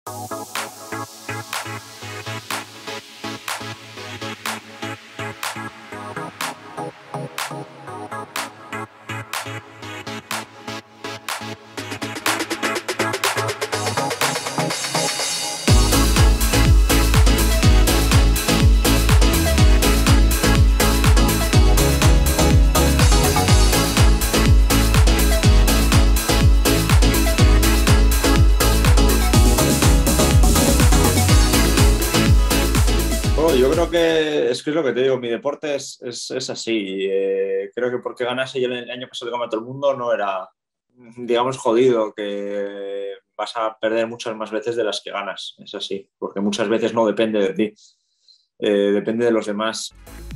Bueno, yo creo que es lo que te digo, mi deporte es así. Creo que porque ganase yo el año pasado de Copa todo el mundo no era, digamos, jodido, que vas a perder muchas más veces de las que ganas. Es así, porque muchas veces no depende de ti, depende de los demás.